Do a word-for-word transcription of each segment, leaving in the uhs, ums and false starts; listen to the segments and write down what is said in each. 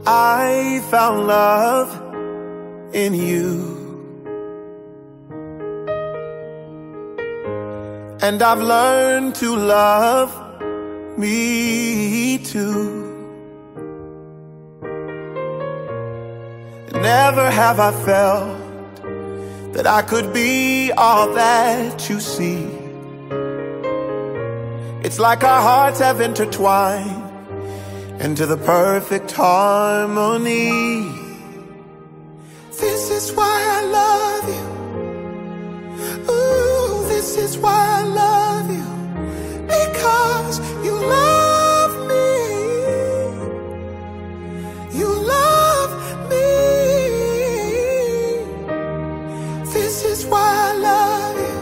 I found love in you, and I've learned to love me too. Never have I felt that I could be all that you see. It's like our hearts have intertwined into the perfect harmony. This is why I love you. Ooh, this is why I love you. Because you love me. You love me. This is why I love you.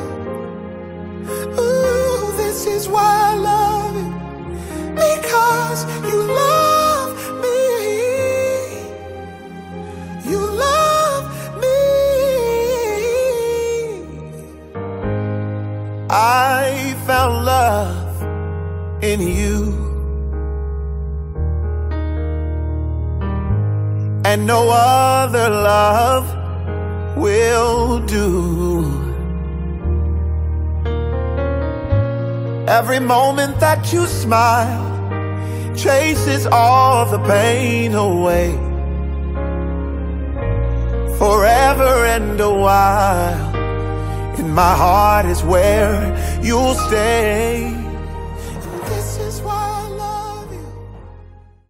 Ooh, this is why I love you. Because you love me. You love me. I found love in you, and no other love will do. Every moment that you smile chases all the pain away. Forever and a while, in my heart is where you'll stay.